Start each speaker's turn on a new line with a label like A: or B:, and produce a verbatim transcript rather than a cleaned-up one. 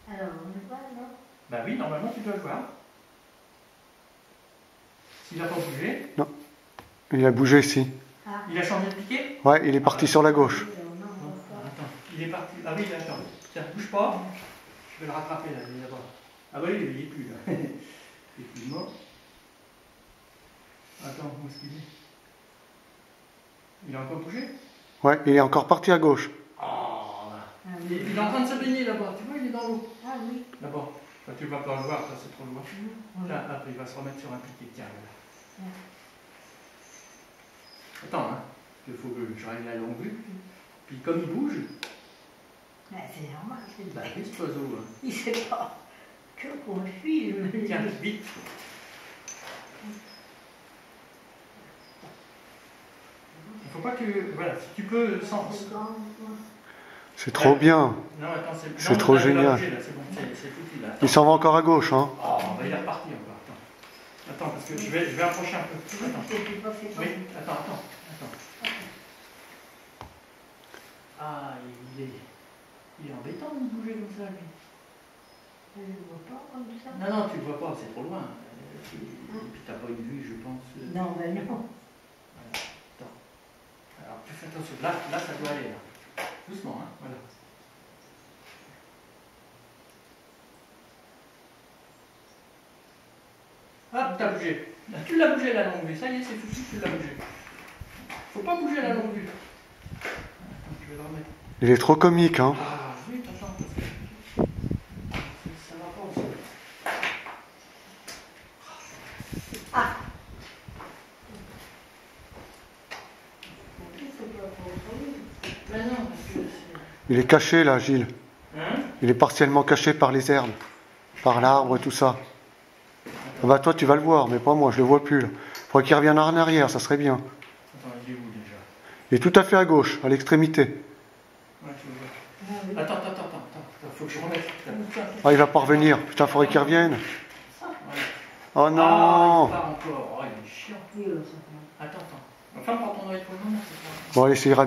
A: Alors, on le voit, non?
B: Bah oui, normalement tu dois le voir. S'il n'a pas bougé.
C: Non. Il a bougé ici.
A: Ah.
B: Il a changé de piquet?
C: Ouais, il est parti
B: ah,
C: sur la gauche.
B: Non, attends, il est parti. Ah oui, attends. Tiens, bouge pas. Je vais le rattraper là, il est là-bas. Ah bah oui, il est plus là. Il est plus mort. Attends, où est-ce qu'il est? Il a encore bougé?
C: Ouais, il est encore parti à gauche.
B: Oh, là. Ah, oui. Il est en train de se baigner là-bas. Tu vois, il est dans l'eau.
A: Ah oui.
B: Là-bas. Bah, tu ne vas pas le voir, ça c'est trop loin.
A: Mmh.
B: Là, après, il va se remettre sur un piquet. Tiens, là.
A: Ouais.
B: Attends, hein. Il faut que je règle la longue vue. Puis comme il bouge.
A: Bah, c'est normal.
B: Bah oui, cet oiseau. Hein.
A: Il sait pas que qu'on le filme.
B: Tiens, vite. Il faut pas que. Voilà, si tu peux. Sans...
C: C'est trop bien.
B: Non, attends, c'est
C: C'est trop
B: là,
C: génial.
B: Bouger, là, c'est bon, c'est foutu là.
C: Il s'en va encore à gauche, hein.
B: Oh, bah, il est reparti encore. Attends, attends parce que je vais, je vais approcher un peu. Attends. Oui, attends, attends. attends. Ah, il est, il est embêtant de bouger comme ça, lui.
A: Je ne le vois pas comme ça.
B: Non, non, tu le vois pas, c'est trop loin. Et puis t'as pas une vue, je pense.
A: Non, ben non.
B: Voilà. Attends. Alors, tu fais attention. Là, là, ça doit aller. Là. Doucement, hein. Voilà. Hop, t'as bougé. Là, tu l'as bougé la longue vue. Ça y est, c'est foutu, tu l'as bougé. Faut pas bouger la longue vue. Attends, je vais le remettre.
C: Il est trop comique, hein.
B: Ah, oui, attends, parce que ça va pas aussi.
A: Ah.
B: Mais non, parce que
C: Il est caché là, Gilles.
B: Hein?
C: Il est partiellement caché par les herbes, par l'arbre et tout ça. Ah bah toi tu vas le voir, mais pas moi, je le vois plus là. Faudrait qu'il revienne en arrière, ça serait bien.
B: Attends, il est où déjà?
C: Il est tout à fait à gauche, à l'extrémité.
B: Ouais, tu le vois. Attends, attends, attends, attends, faut que je remette.
C: Ah, il va pas revenir. Putain, faudrait qu'il revienne. Oh
B: Ah,
C: non!
B: il part encore. Oh, il est chiant. Attends, attends. Enfin, quand on doit être pour le moment, c'est pas.
C: Bon, allez, ça ira